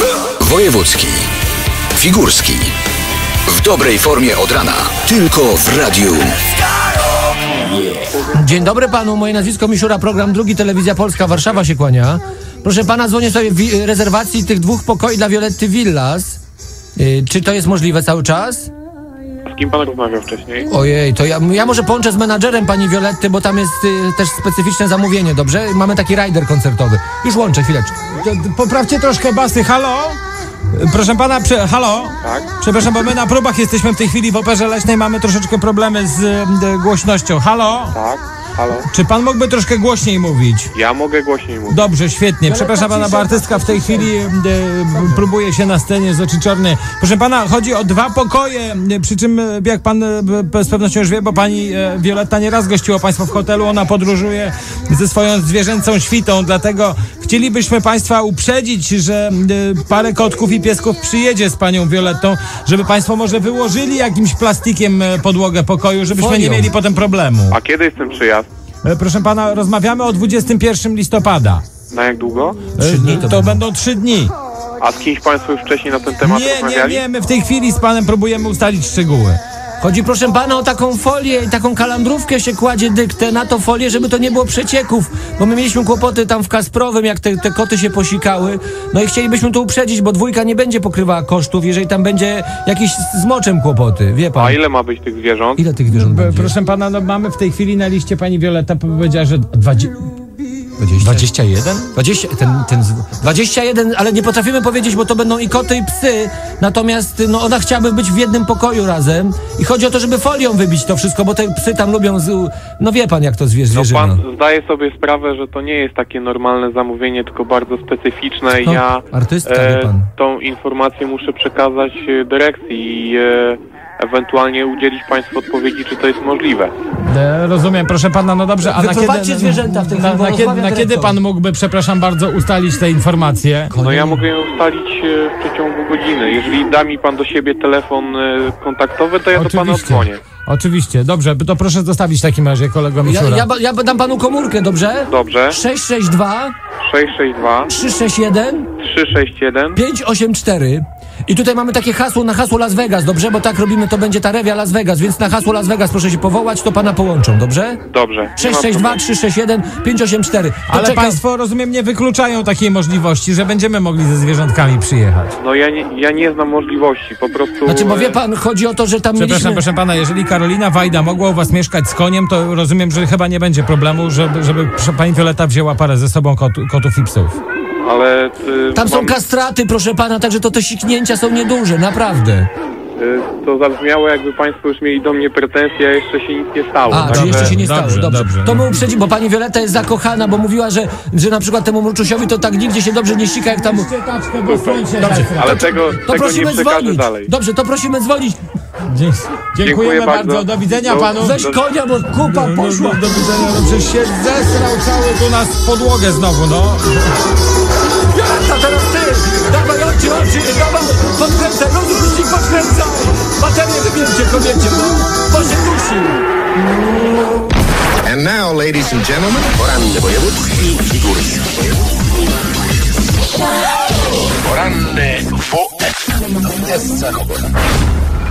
Wojewódzki, figurski. W dobrej formie od rana. Tylko w radiu. Dzień dobry panu, moje nazwisko Misiura, program Drugi, Telewizja Polska, Warszawa się kłania. Proszę pana, dzwonię sobie w rezerwacji tych 2 pokoi dla Violetty Villas. Czy to jest możliwe cały czas? Z kim pan rozmawiał wcześniej? Ojej, to ja może połączę z menadżerem pani Violetty, bo tam jest też specyficzne zamówienie, dobrze? Mamy taki rider koncertowy. Już łączę, chwileczkę. Poprawcie troszkę basy, halo? Proszę pana, halo? Tak? Przepraszam, bo my na próbach jesteśmy w tej chwili w Operze Leśnej, mamy troszeczkę problemy z głośnością. Halo? Tak? Halo? Czy pan mógłby troszkę głośniej mówić? Ja mogę głośniej mówić. Dobrze, świetnie. Przepraszam pana, bo artystka w tej chwili próbuje się na scenie z oczy czarne. Proszę pana, chodzi o 2 pokoje, przy czym, jak pan z pewnością już wie, bo pani Violetta nieraz gościła państwa w hotelu, ona podróżuje ze swoją zwierzęcą świtą, dlatego chcielibyśmy państwa uprzedzić, że parę kotków i piesków przyjedzie z panią Violettą, żeby państwo może wyłożyli jakimś plastikiem podłogę pokoju, żebyśmy nie mieli potem problemu. A kiedy jest ten przyjazd? Proszę pana, rozmawiamy o 21 listopada. Na jak długo? 3 dni to będą 3 dni. A z kimś państwo już wcześniej na ten temat rozmawiali? Nie, my w tej chwili z panem próbujemy ustalić szczegóły. Chodzi, proszę pana, o taką folię, taką kalandrówkę się kładzie dyktę na to folię, żeby to nie było przecieków, bo my mieliśmy kłopoty tam w Kasprowym, jak te koty się posikały, no i chcielibyśmy to uprzedzić, bo 2 nie będzie pokrywała kosztów, jeżeli tam będzie jakieś z moczem kłopoty, wie pan. A ile ma być tych zwierząt? Ile tych zwierząt będzie? Proszę pana, no mamy w tej chwili na liście, pani Violetta powiedziała, że 21? 21, ale nie potrafimy powiedzieć, bo to będą i koty, i psy. Natomiast no, ona chciałaby być w jednym pokoju razem. I chodzi o to, żeby folią wybić to wszystko, bo te psy tam lubią... No wie pan, jak to zwierzyno. No pan zdaje sobie sprawę, że to nie jest takie normalne zamówienie, tylko bardzo specyficzne i No, ja artystka, wie pan. tą informację muszę przekazać dyrekcji i ewentualnie udzielić państwu odpowiedzi, czy to jest możliwe. Rozumiem, proszę pana, no dobrze, a Wyprowadźcie zwierzęta w tej chwili, bo rozmawia na kiedy dyrektor. pan mógłby, przepraszam bardzo, ustalić te informacje? No ja mogę ją ustalić w przeciągu godziny. Jeżeli da mi pan do siebie telefon kontaktowy, to ja do pana odzwonię. Oczywiście, dobrze, to proszę zostawić w takim razie, kolego Misiura. Ja dam panu komórkę, dobrze? Dobrze. 662 662 361 361 584. I tutaj mamy takie hasło na hasło Las Vegas, dobrze? Bo tak robimy, to będzie ta rewia Las Vegas, więc na hasło Las Vegas proszę się powołać, to pana połączą, dobrze? Dobrze. 662 361 584. Ale państwo, rozumiem, nie wykluczają takiej możliwości, że będziemy mogli ze zwierzątkami przyjechać. No ja nie znam możliwości, po prostu... Znaczy, bo wie pan, chodzi o to, że tam mieliśmy... Proszę pana, jeżeli Karolina Wajda mogła u was mieszkać z koniem, to rozumiem, że chyba nie będzie problemu, żeby pani Violetta wzięła parę ze sobą kotów i psów. Ale... Tam są kastraty, proszę pana, także to te siknięcia są nieduże, naprawdę. To zabrzmiało, jakby państwo już mieli do mnie pretensje, a jeszcze się nic nie stało. A, czyli jeszcze się nie stało, dobrze. Dobrze. To my uprzedzimy, bo pani Violetta jest zakochana, bo mówiła, że na przykład temu mruczusiowi to tak nigdzie się dobrze nie sika, jak tam... Dobrze, ale tego nie prosimy przekażę dzwonić. dalej. Dobrze, to prosimy dzwonić. Dziękujemy bardzo. Do widzenia panu. Weź konia, bo kupa poszła. Do widzenia. No przecież się zesrał cały tu nas w podłogę znowu, no. Violetta, teraz ty! Dawaj, oczy, dawaj! Podkręcaj, rozrusznik podkręcaj! Baterię wybierzcie kobiecie, bo się dusi! And now, ladies and gentlemen, poranny wojewódzki i figurski. Poranny WF.